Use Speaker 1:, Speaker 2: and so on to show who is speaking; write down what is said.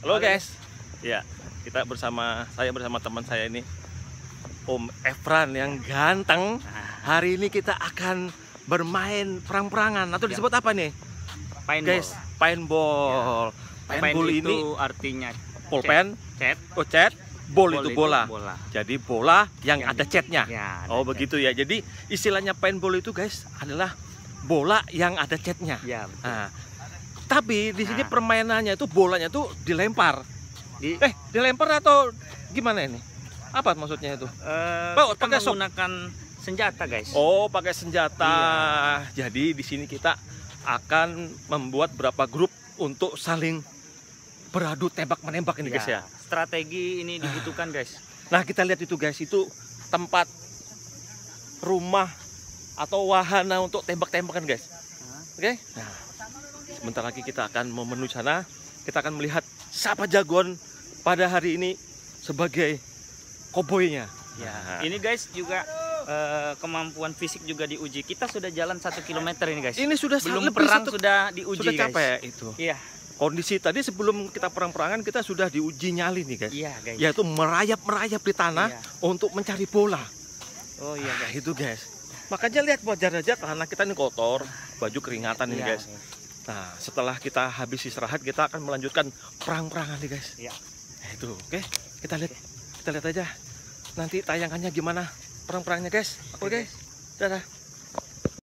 Speaker 1: Halo guys. Ya, saya bersama teman saya ini, Om Efran yang ganteng. Hari ini kita akan bermain perang-perangan atau disebut apa nih?
Speaker 2: Paintball.
Speaker 1: Guys, paintball. Paintball
Speaker 2: Paint
Speaker 1: ini
Speaker 2: itu artinya
Speaker 1: pulpen,
Speaker 2: cat.
Speaker 1: cat, ball itu
Speaker 2: Ball
Speaker 1: bola. Jadi bola yang ada catnya.
Speaker 2: Ya,
Speaker 1: Oh begitu ya. Jadi istilahnya paintball itu guys adalah bola yang ada catnya.
Speaker 2: Ya, betul.
Speaker 1: Nah, tapi di sini permainannya itu bolanya tuh dilempar. Dilempar atau gimana ini? Apa maksudnya itu?
Speaker 2: Kita
Speaker 1: pakai
Speaker 2: menggunakan senjata, guys.
Speaker 1: Oh, pakai senjata.
Speaker 2: Iya.
Speaker 1: Jadi di sini kita akan membuat berapa grup untuk saling beradu tembak menembak ini guys ya.
Speaker 2: Strategi ini dibutuhkan, guys.
Speaker 1: Nah, kita lihat itu guys, itu tempat rumah atau wahana untuk tembak-tembakan guys. Oke? Nah, sebentar lagi kita akan menuju sana. Kita akan melihat siapa jagoan pada hari ini sebagai koboynya.
Speaker 2: Ya. Ini guys juga kemampuan fisik juga diuji. Kita sudah jalan 1 km ini guys.
Speaker 1: Ini sudah
Speaker 2: belum
Speaker 1: lebih
Speaker 2: perang sudah diuji,
Speaker 1: sudah
Speaker 2: guys.
Speaker 1: capek itu.
Speaker 2: Iya.
Speaker 1: Kondisi tadi sebelum kita perang-perangan kita sudah diuji nyali nih guys.
Speaker 2: Iya guys.
Speaker 1: Yaitu merayap-merayap di tanah untuk mencari bola.
Speaker 2: Oh iya guys.
Speaker 1: Itu guys. Makanya lihat wajah-wajah karena kita ini kotor, baju keringatan ini guys. Nah, setelah kita habis istirahat kita akan melanjutkan perang-perangan nih guys.
Speaker 2: Iya.
Speaker 1: Nah, itu, oke. Kita lihat aja nanti tayangannya gimana perang-perangnya guys. Oke guys. Dadah.